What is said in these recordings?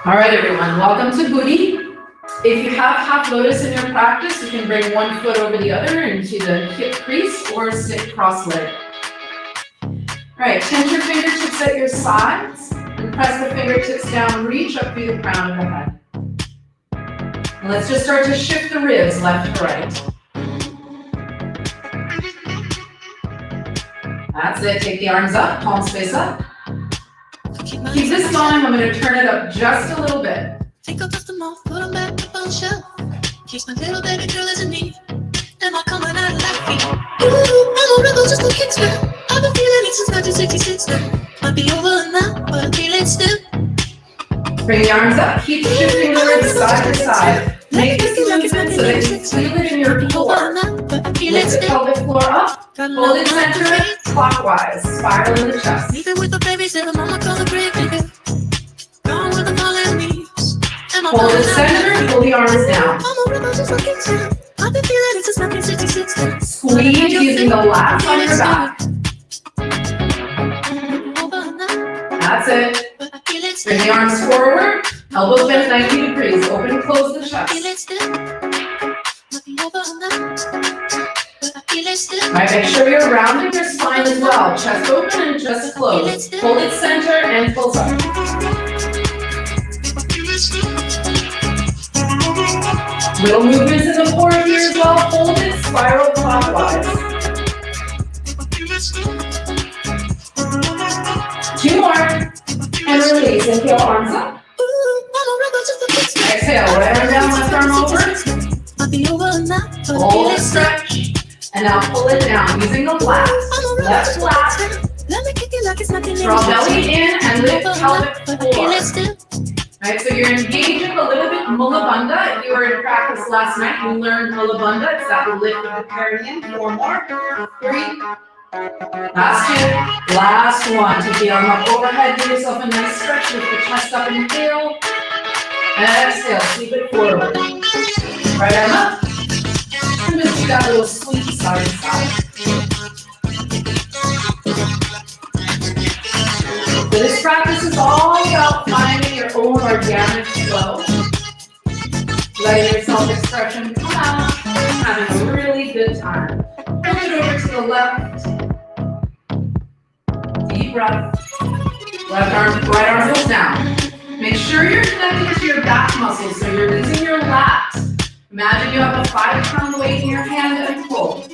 All right, everyone, welcome to Buti. If you have half lotus in your practice, you can bring one foot over the other into the hip crease or sit cross-legged. All right, tense your fingertips at your sides and press the fingertips down, reach up through the crown of the head. And let's just start to shift the ribs left to right. That's it, take the arms up, palms face up. Keep this going, I'm going to turn it up just a little bit. Take a dust them off, put them back up on the shelf. Kiss my little baby girl as a knee. Am I coming out of that feet? Ooh, I'm a rebel just a kick now. I've been feeling it since 1966 now. Might be over now, but I feel it still. Bring the arms up, keep shifting the ribs side to side. Make this movement so that you feel it in your floor. Lift the pelvic floor up, hold it center, clockwise, spiral in the chest. Even with the babies that mama call the grave digger. Gone with the fallen leaves. Hold it center, pull the arms down. I've been feeling it since 1966 now. Squeeze using the lats on your back. That's it. Bring the arms forward, elbows bent 90 degrees, open and close the chest. Right, make sure you're rounding your spine as well. Chest open and chest closed. Hold it center and pulse up. Little movements in the core here as well. Hold it, spiral clockwise. 2 more. And release. Inhale, arms up. Exhale, right arm down, left arm over. Hold it, stretch. And now pull it down using the lats. Left lat. Draw belly in and lift pelvic floor. Right, so you're engaging a little bit Mula Bandha. If you were in practice last night, you learned Mula Bandha. It's that lift of the perineum. 4 more. 3. Last 2. Last 1. Take the arm up overhead. Give yourself a nice stretch. Lift the chest up. Inhale. Exhale. Sweep it forward. Right arm up. And just do that little sweep side to side. So this practice is all about finding your own organic flow. Letting your self-expression come out. Having a really good time. Pull it over to the left. Deep breath. Left arm, right arm goes down. Make sure you're connecting to your back muscles so you're using your lats. Imagine you have a 5-pound weight in your hand and pull.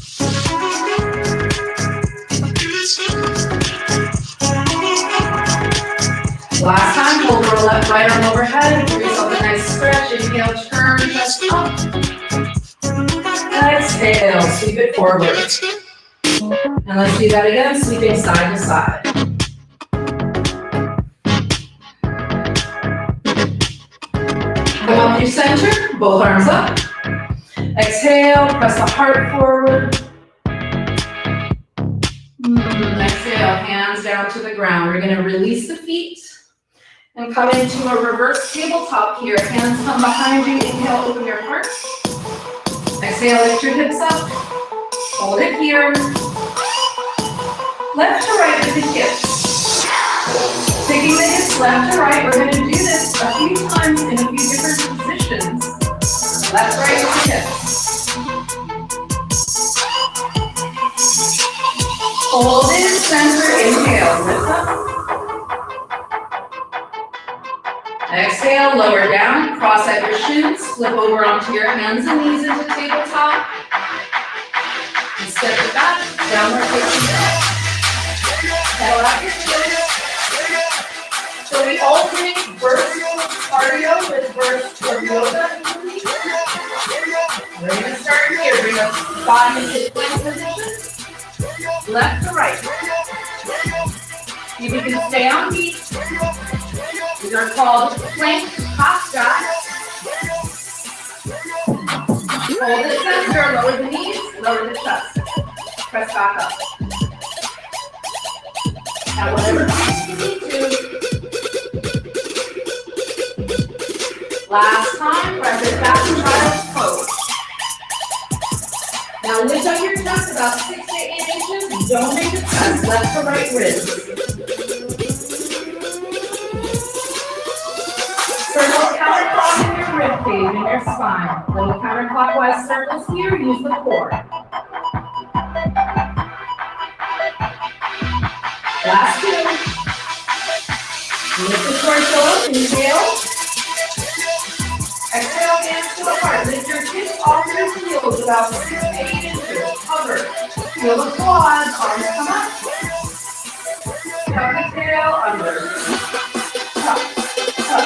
Last time, hold your left, right arm overhead. Give yourself a nice stretch. Inhale, turn, chest up. Exhale, sweep it forward. And let's do that again, sweeping side to side. Come up through center, both arms up. Exhale, press the heart forward. Exhale, hands down to the ground. We're going to release the feet and come into a reverse tabletop here. Hands come behind you. Inhale, open your heart. Exhale, lift your hips up. Hold it here. Left to right with the hips. Taking the hips left to right, we're going to do this a few times in a few different positions. Left, right with the hips. Hold in center, inhale, lift up. Exhale, lower down, cross at your shins, flip over onto your hands and knees into tabletop. And step it back, downward facing dog. Pedal out your toes. So we alternate burst cardio with burst of yoga. We're going to start here. Bring up body into plank position. Left to right. If you can stay on feet. These are called plank postures. Hold the center, lower the knees, lower the chest. Press back up. At whatever pace you need to. Last time, press it back to child's pose. Now lift up your chest about 6 to 8 inches. Don't make the chest left to right ribs. your spine. Little counterclockwise circles here, use the core. Last two. Lift the torso up, inhale. Exhale, hands to the heart. Lift your hips off your heels about 6 to 8 inches. Hover. Feel the quads, arms come up. Tuck the tail under. Tuck, tuck.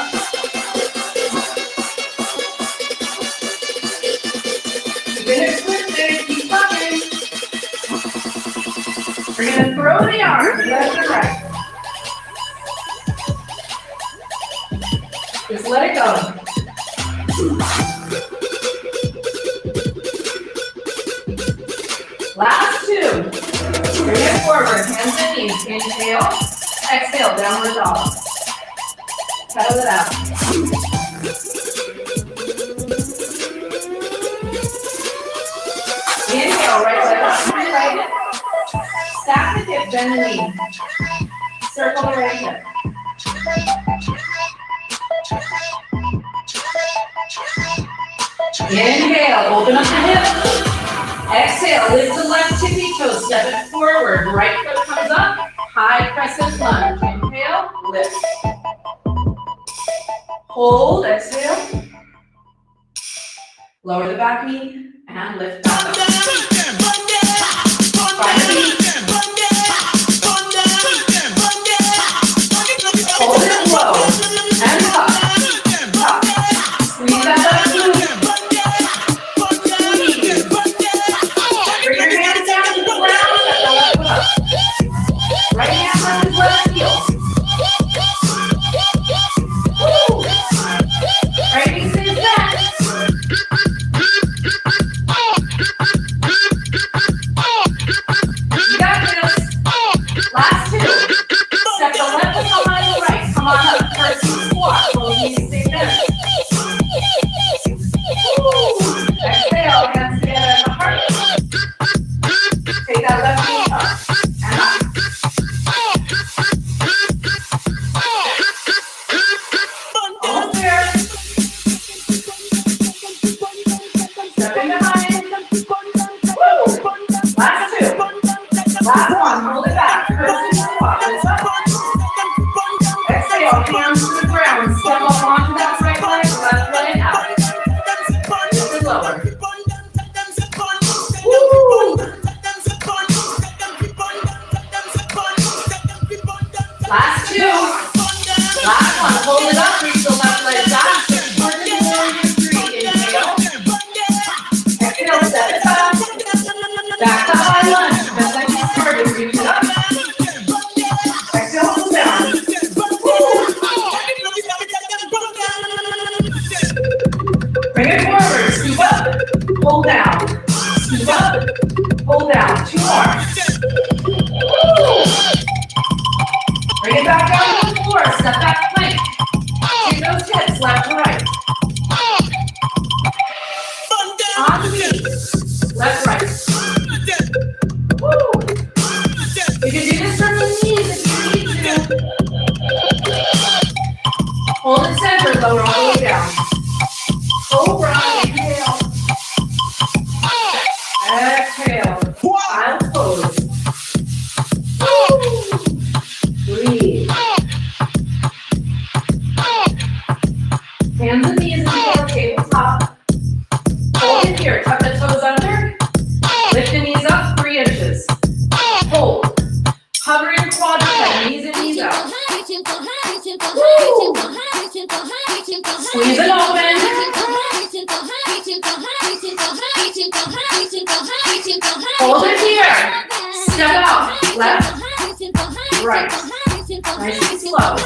Finish lifting, keep tucking. We're going to throw the arms left and right. Just let it go. Last two. Bring it forward, hands and knees. Inhale, exhale, downward dog. Pedal it out. Inhale, right leg up, right hip. Stack the hip, bend the knee. Circle the right hip. Inhale, open up the hip. Exhale, lift the left tippy toe, step it forward. Right foot comes up, high crescent lunge. Inhale, lift. Hold, exhale. Lower the back knee and lift back up. Find the knee. Hold it low and up. Squeeze that left glute. Bring your hands down to the ground, step the left foot up. Right hand touches left heel. Woo! Right knee stays back. You got this. Last two. Step the left foot behind the right. Come on up. First squat. Both knees stay bent. Exhale, hands together at the heart. Take that left knee up and up. Almost there. Stepping behind. Woo! Last two. Last one. Hold it back. First squat. Lift up. Exhale, hands to the ground. Step up onto that right leg. Left leg out. Lift it lower. Woo! Last two. Last one. Hold it up. Reach the left leg back. Support the warrior three. Inhale. Exhale. Step it back. Back to high lunge. Just like you started. Reach it up. Exhale. Hold down. Woo! Bring it forward. Scoop up. Hold down. Scoop up. Hold down. Two more. Woo! Bring it back down to the floor. Step back plank. Take those hips left to right. On the knees. Left, right. Woo! You can do this from the knees if you need to. Hold it centered, lower all the way down. Cobra, inhale. Exhale. I'll pose. Breathe. Hands and knees in the floor, tabletop. Hold it here. Tuck the toes under. Lift the knees up 3 inches. Hold. Hover in quadruped, knees and knees out. Woo! Squeeze it open. Hold it here. Step out. Left, right. Nice and slow.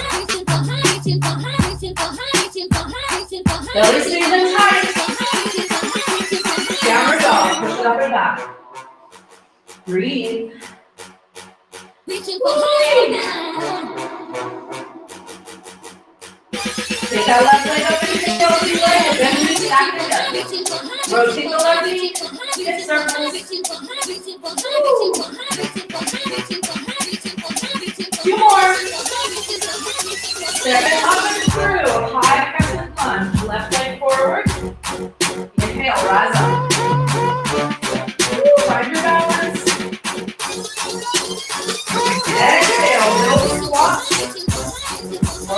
Belly stays in tight. Downward dog. Push it up and back. Breathe. Take that left leg up and take the other leg and then we stack it up. Rotate the left knee, hip circles. Two more. Step it up and through. High crescent lunge. Left leg forward.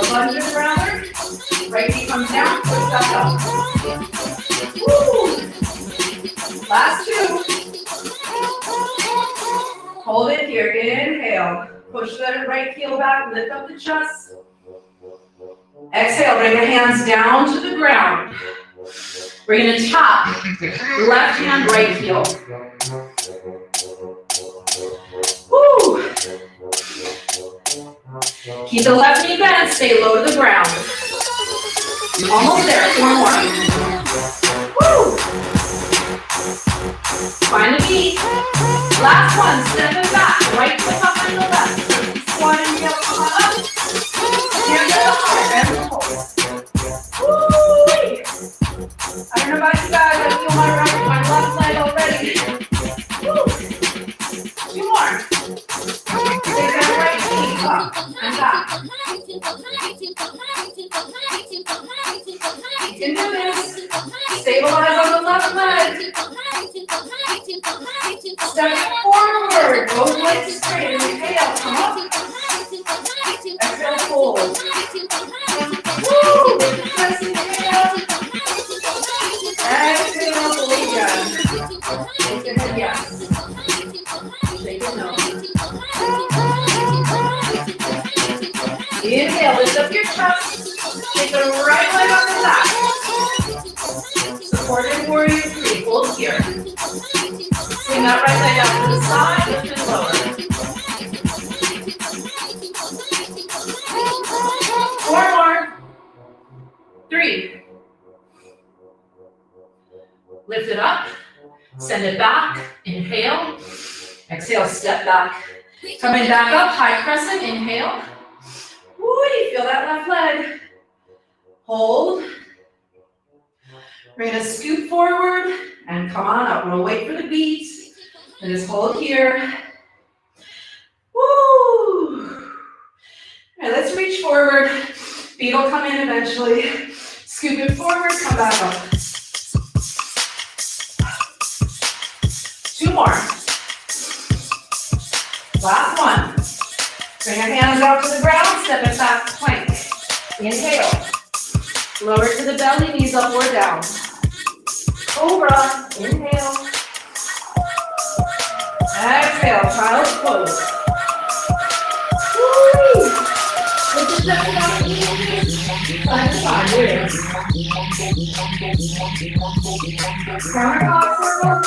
lunges rather. Right knee comes down, push back up. Woo! Last two. Hold it here, inhale. Push that right heel back, lift up the chest. Exhale, bring the hands down to the ground. We're going to tap left hand, right heel. Woo! Keep the left knee bent, stay low to the ground. Almost there, 4 more. Woo! Find a beat. Last one, step it back, right foot up on the left. Squat and heel, come up. Hands at the heart, and hold. Woo! I don't know about you guys, I feel my left leg already. Woo! 2 more. Take that right knee up and back. You can do this. Stabilize on the left leg. Step forward. Both legs straight. Inhale. Come up. Exhale. Hold. Woo! Press inhale. Exhale. Hold again. Shake your head yes. Shake your no. Inhale. Lift up your chest. Take the right leg on the back. Supported warrior 3. Hold here. Swing that right leg out to the side, lift and lower. 4 more. 3. Lift it up. Send it back. Inhale. Exhale, step back. Coming back up, high crescent. Inhale. Woo, you feel that left leg. Hold. We're going to scoot forward and come on up. We'll wait for the beat. And just hold here. Woo! All right, let's reach forward. Feet will come in eventually. Scoop it forward, come back up. 2 more. Last one. Bring your hands out to the ground, step it back, plank. Inhale. Lower to the belly, knees up or down. Cobra. Inhale. Exhale, child's pose. Woo! Lift the chest up. Side to side. Here. Counterclock circle.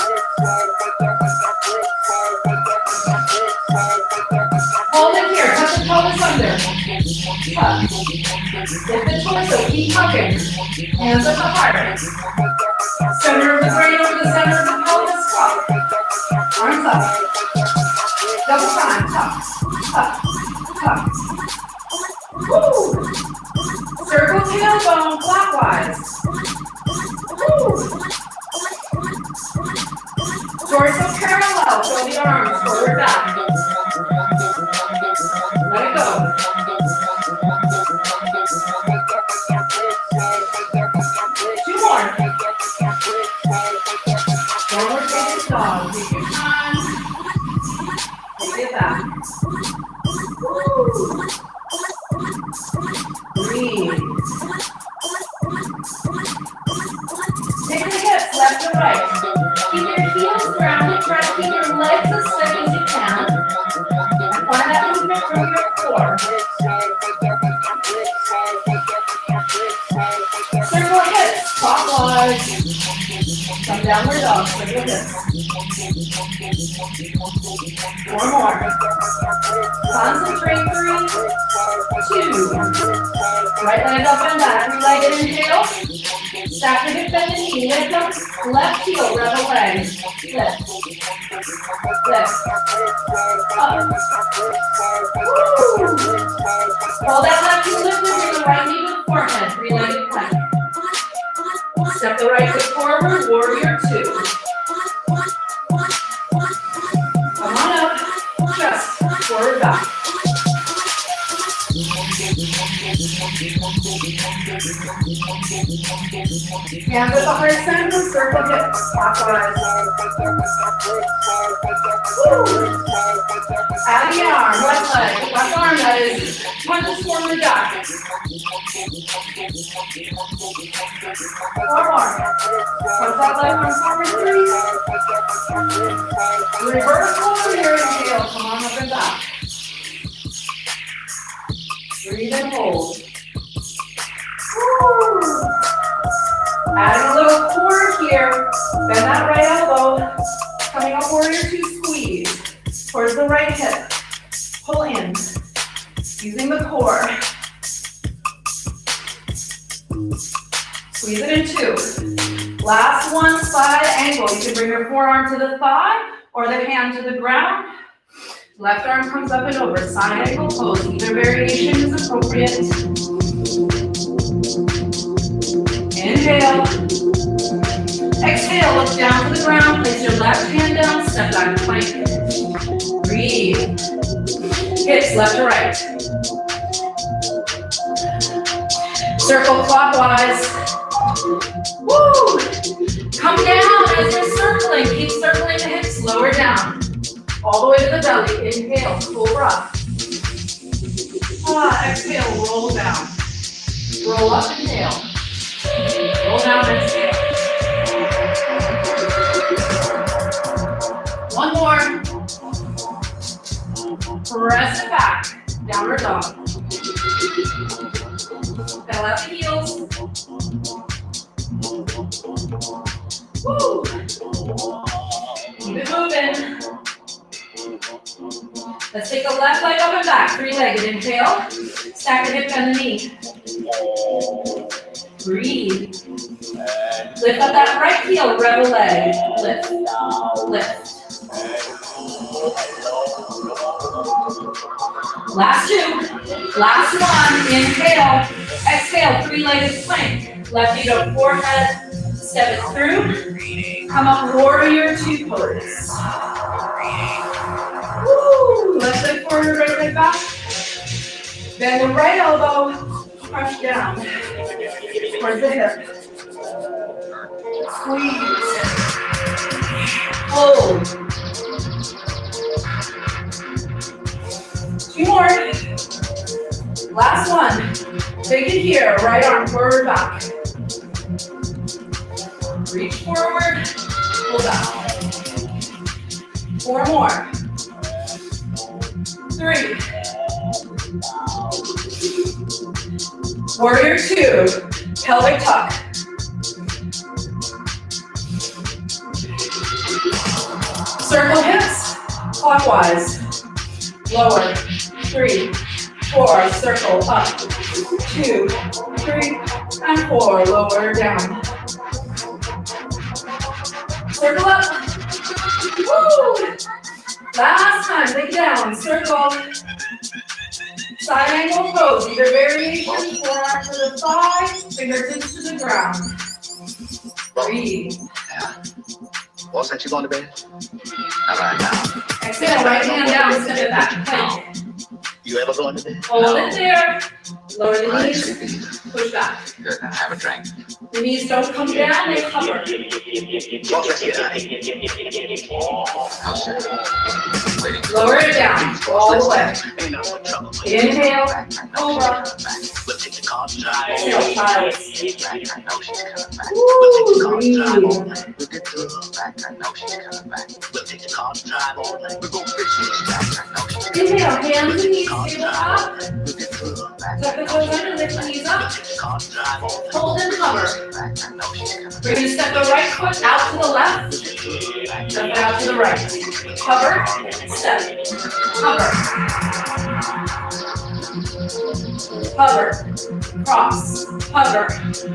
Hold it here. Touch the pelvis under. Tuck. Lift the torso. Keep tucking. Hands at the heart. Center of the brain over the center of the pelvis. Tuck. Arms up. Double time. Tuck. Tuck. Tuck. Woo! Circle tailbone clockwise. Woo! Torso parallel. Show the arms forward back. Let it go. Two more. Forward facing dog. Take your time. Take it back. Woo. Breathe. Take the hips left to right. Keep your heels grounded. Try to keep your legs as steady as you can. And find that movement from your core. Circle hips clockwise. Come downward dog. Circle hips. 4 more. Concentrate. 3, 2. Right leg up and back. 3-legged inhale. Stack the hip, bend the knee. Lift up. Left heel. Rebel leg. Lift. Lift. Up. Woo! Hold that left heel lifted. Bring the right knee to the forehead. 3-legged plank. Step the right foot forward. Warrior 2. Come on up. Just forward back. Hands at the heart center, circle hips, clockwise. Woo! Add the arm, left leg, left arm that is, punches forward back. 4 more. Front that leg on forward 3. Reverse hold here, inhale, come on up and back. Breathe and hold. Woo. Adding a little core here. Bend that right elbow. Coming up, warrior 2, squeeze. Towards the right hip. Pull in. Using the core. Squeeze it in 2. Last one, side angle. You can bring your forearm to the thigh or the hand to the ground. Left arm comes up and over. Side angle pose. Either variation is appropriate. Inhale. Exhale, look down to the ground. Place your left hand down. Step back, plank. Breathe. Hips left to right. Circle clockwise. Woo! Come down as you're circling. Keep circling the hips. Lower down. All the way to the belly. Inhale, cobra. Exhale, roll down. Roll up, inhale. Roll down, exhale. One more. Press it back. Downward dog. Pedal out the heels. Woo! Keep it moving. Let's take the left leg up and back. 3-legged. Inhale. Stack the hip and the knee. Breathe. Lift up that right heel. Rebel leg. Lift. Lift. Last 2. Last one. Inhale. Exhale. 3-legged plank. Left knee to forehead. Step it through. Come up, warrior 2 pose. Woo! Left leg forward, right leg back. Bend the right elbow. Crush down. Towards the hip. Squeeze. Hold. 2 more. Last one. Take it here. Right arm forward, back. Reach forward. Pull down. 4 more. 3. Warrior 2. Pelvic tuck. Circle hips. Clockwise. Lower. 3, 4. Circle up. 2, 3, and 4. Lower down. Circle up. Woo! Last time, take it down. Circle. Side angle pose. Either variation, forearm to the thigh, fingertips to the ground. Breathe. Yeah. Well, since you going to bed? All right now. Exhale, right hand down, step it back. Plank. You ever going to bed? Hold it there. Lower the Right, knees. sleepy. Push back. Good, now have a drink. The knees don't come down, they hover. Well, let's get out. How's that? Waiting. Lower it down, all the way. Ain't no trouble. Inhale, cobra. We'll take the car drive. Exhale, child. I know she's coming back. Woo, We'll take the car drive all breathe. night. We'll get to her back. I know she's coming back. We'll take the car drive all night. We'll go fishing. She's back. I know she's coming Inhale, back. hands and knees, Car tabletop. drive. We'll get to her back. Tuck the toes under, lift the knees up. We'll take the car drive all night. Hold and hover. Back. I know she's coming back. We're going to step the right foot out to the left, step it out to the right. Hover, step, hover. Hover, cross, hover.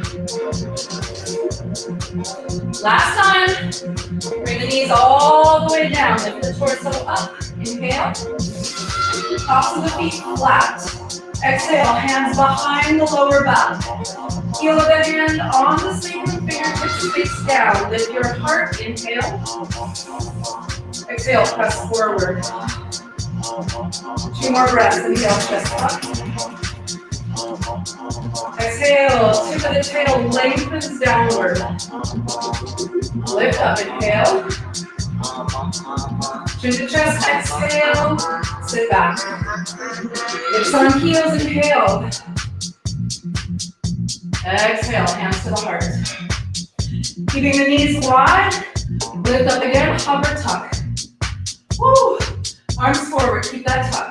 Last time, bring the knees all the way down, lift the torso up, inhale. Tops of the feet flat. Exhale, hands behind the lower back. Heel of the hand on the sacrum, fingertips face down. Lift your heart, inhale. Exhale, press forward. 2 more breaths, inhale, chest up. Exhale, tip of the tail lengthens downward. Lift up, inhale. Chin to chest, exhale. Sit back. Hips on heels, inhale. Exhale, hands to the heart. Keeping the knees wide. Lift up again, hover tuck. Woo! Arms forward, keep that tuck.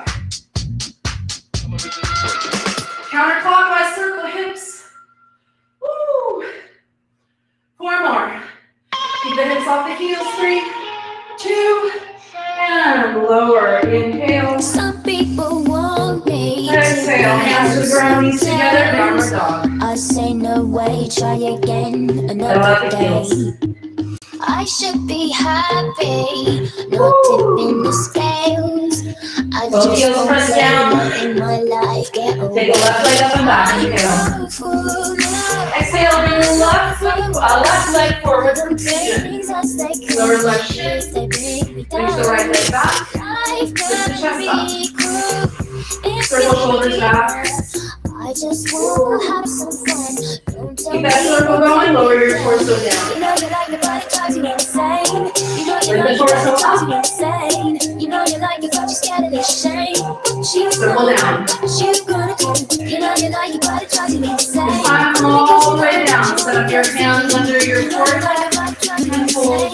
Counterclockwise circle hips. Woo! 4 more. Keep the hips off the heels. 3, 2, and lower. Inhale. Some people want me. Exhale, hands to the ground, knees together, downward dog. I say no way, try again another day. I should be happy, no tip in the scales. I Both just heels won't press down. let in my life get away. Take the left leg up and back. Inhale. Exhale, bring the left leg forward from pigeon. Lower left shin. Reach the right leg back. Lift the chest up. Circle shoulders back. I just want to have some fun. Keep that circle going. Lower your torso down. You know you like the body, drives you insane. You know you Bring the like torso it, drives you up. insane. You know you like it, but you're scared of the shame. Circle down. She's gonna do. You know you like your body, drives you insane. This time, come all the way down. Set up your hands under your forehead and hold.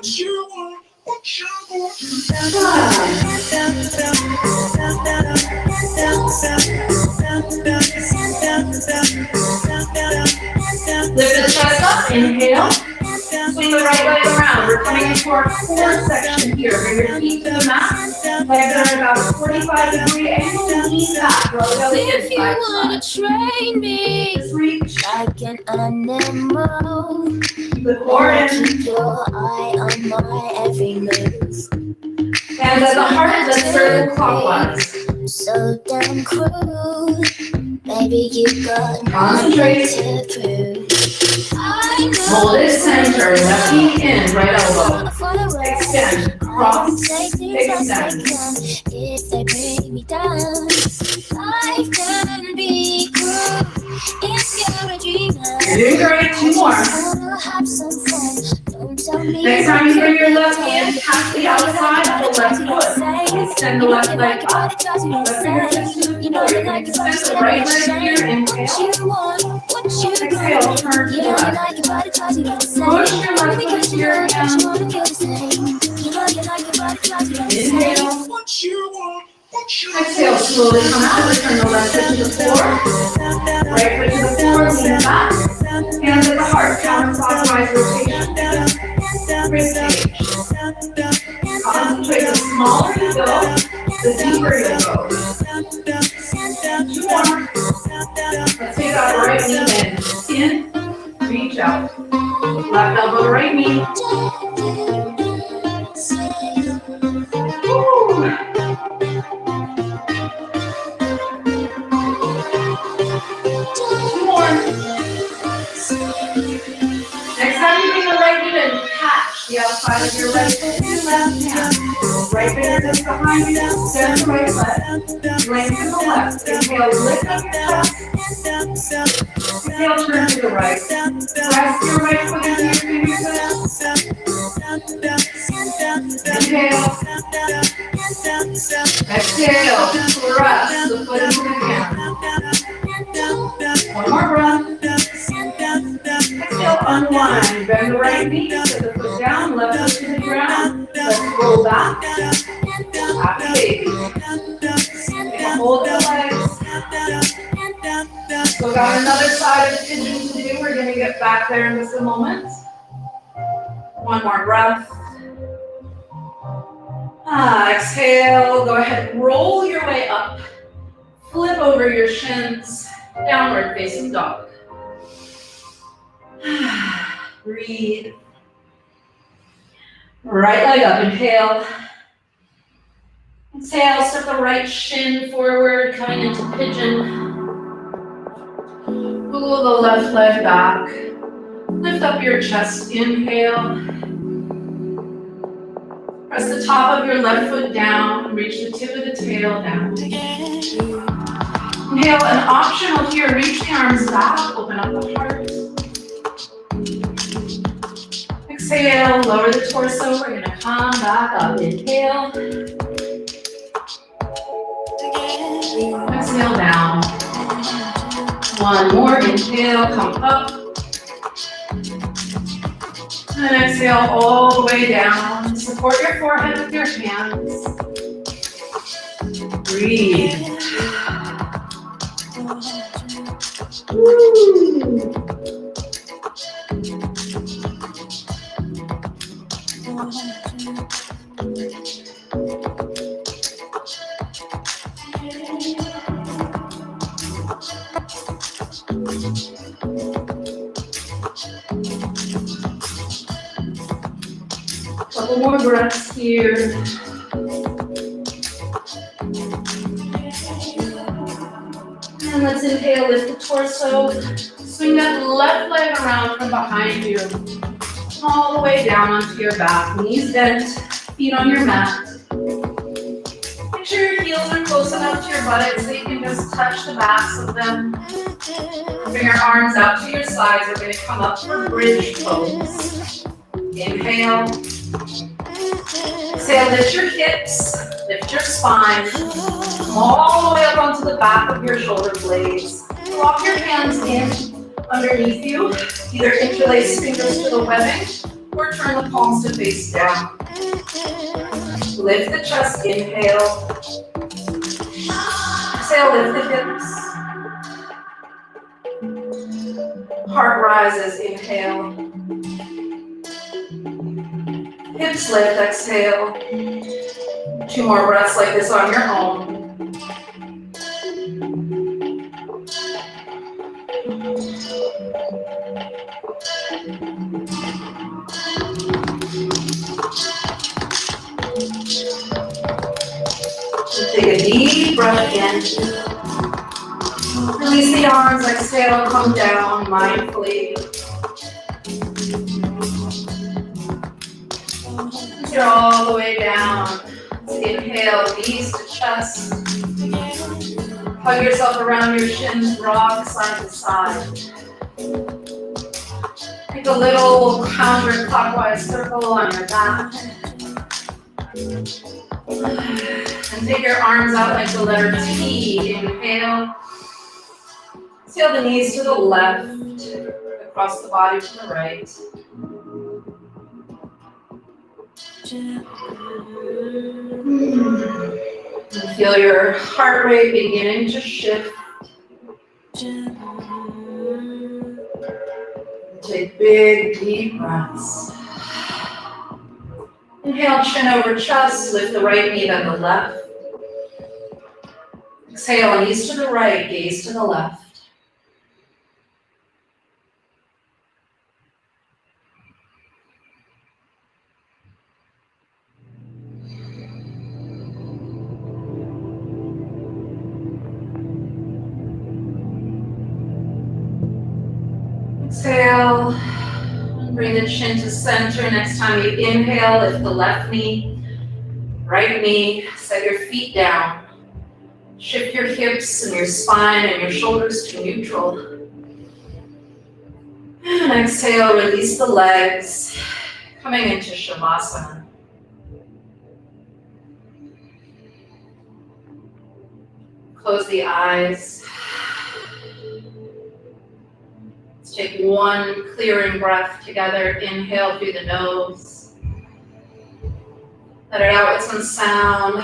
Lift the chest up, inhale. Swing the right leg around. We're coming into our core section here. Bring your feet to the mat. Legs are about a 45-degree angle. Lean back. Roll belly If you inside. wanna train me Just reach. like an animal, Keep the core in. keep your eye on my every move. Hands at the heart. Let's circle clockwise. So damn cruel, baby, you got Concentrate. nothing to prove. I know Hold it center. Left knee in. Right elbow. Extend. Cross. Say things as they Extend. can if they bring me down. Life can be cruel if you're a dreamer. You're doing great. 2 more. Wanna have some fun. Don't tell me Next time you bring your left hand past the outside of the left foot. Extend the left leg up. Left fingertips to the floor. You can extend the right leg here. Inhale. Exhale. Turn to the left. Push your left foot to your hand. Inhale. Exhale. Slowly come out. Return the left foot to the floor. Right foot to the floor. Lean back. Hands at the heart. Counterclockwise rotation. Rotate. Concentrate. The smaller you go, the deeper you go. 2 more. Let's take our right knee in. Reach out. Left elbow to right knee. Woo. 2 more. Next time you bring the right knee in, catch the outside of your right foot with your left hand. Right fingertips behind you, stand the right leg. Lengthen the left. Inhale, lift up your chest. Exhale, turn to the right. Press your right foot into your fingertips. Inhale. Exhale, press the foot into the hand. 1 more breath. Exhale, unwind. Bend the right knee, put the foot down, left foot to the ground. Let's roll back. Happy baby. Hold the legs. So got another side of the pigeon to do. We're going to get back there in just a moment. 1 more breath. Exhale. Go ahead. Roll your way up. Flip over your shins. Downward facing dog. Breathe. Right leg up. Inhale. Exhale. Step the right shin forward, coming into pigeon. Pull the left leg back. Lift up your chest. Inhale. Press the top of your left foot down. Reach the tip of the tail down. Inhale, and optional here, reach the arms back, open up the heart. Exhale, lower the torso, we're gonna come back up. Inhale. Exhale down. One more, inhale, come up. And exhale all the way down. Support your forehead with your hands. Breathe. Woo. Couple more breaths here. And let's inhale, lift the torso. Swing that left leg around from behind you. All the way down onto your back. Knees bent, feet on your mat. Make sure your heels are close enough to your buttocks so you can just touch the backs of them. Bring your arms out to your sides. We're going to come up for bridge pose. Inhale. Exhale, lift your hips, lift your spine. All the way up onto the back of your shoulder blades. Walk your hands in underneath you. Either interlace fingers to the webbing or turn the palms to face down. Lift the chest, inhale. Exhale, lift the hips. Heart rises, inhale. Hips lift, exhale. 2 more breaths like this on your own. Take a deep breath in. Release the arms, exhale, come down mindfully. Draw all the way down. Inhale, knees to chest. Hug yourself around your shins, rock side to side. Take a little counterclockwise circle on your back. And take your arms out like the letter T. Inhale. Exhale the knees to the left, across the body to the right. And feel your heart rate beginning to shift. Take big, deep breaths. Inhale, chin over chest, lift the right knee, then the left. Exhale, knees to the right, gaze to the left. Exhale, bring the chin to center. Next time you inhale, lift the left knee, right knee, set your feet down. Shift your hips and your spine and your shoulders to neutral. And exhale, release the legs, coming into Shavasana. Close the eyes. Let's take one clearing breath together. Inhale through the nose. Let it out with some sound.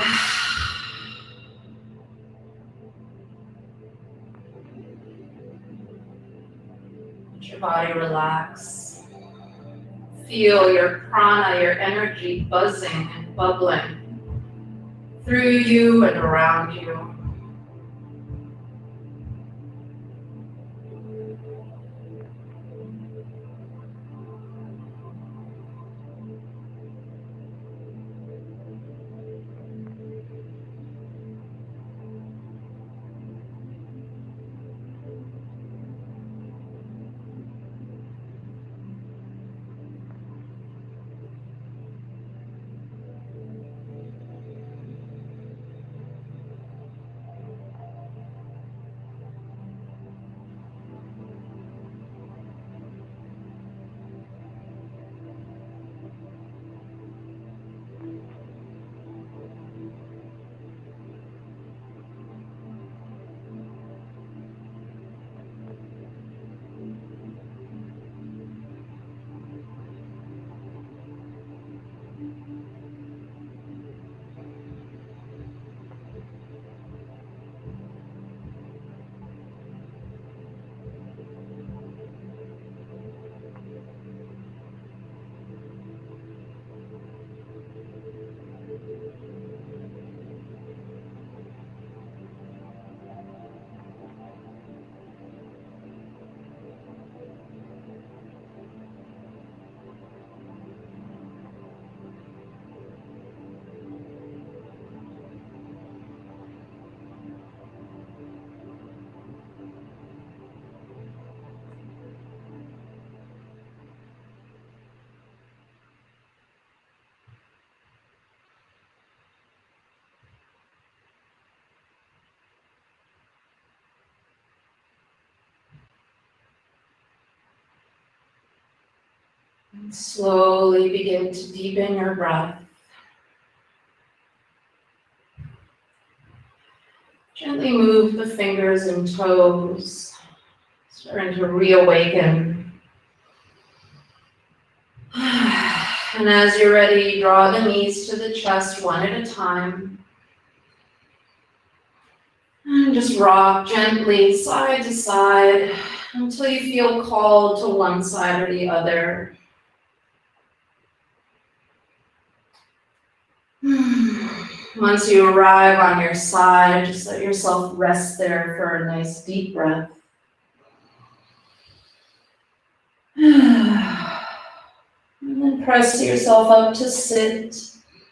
Let your body relax. Feel your prana, your energy buzzing and bubbling through you and around you. Slowly begin to deepen your breath. Gently move the fingers and toes, starting to reawaken. And as you're ready, draw the knees to the chest one at a time. And just rock gently side to side until you feel called to one side or the other. Once you arrive on your side, just let yourself rest there for a nice deep breath. And then press yourself up to sit.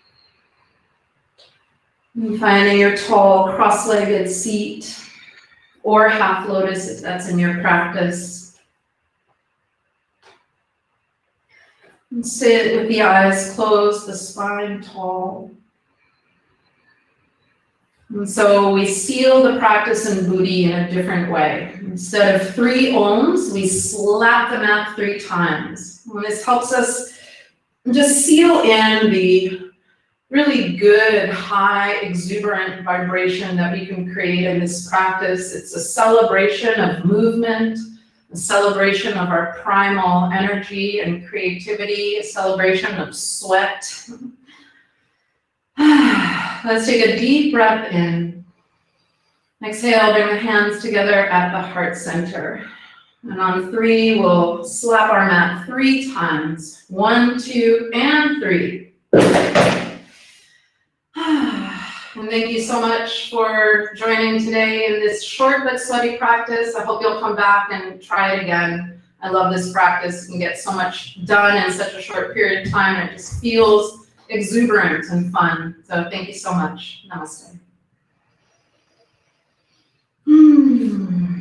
And finding your tall, cross-legged seat, or half lotus if that's in your practice. And sit with the eyes closed, the spine tall. And so we seal the practice in Buti in a different way. Instead of 3 ohms, we slap the mat 3 times. And this helps us just seal in the really good, high, exuberant vibration that we can create in this practice. It's a celebration of movement, a celebration of our primal energy and creativity, a celebration of sweat. Let's take a deep breath in. Exhale, bring the hands together at the heart center. And on 3, we'll slap our mat 3 times. 1, 2, and 3. And thank you so much for joining today in this short but sweaty practice. I hope you'll come back and try it again. I love this practice. You can get so much done in such a short period of time, and it just feels exuberant and fun. So thank you so much. Namaste.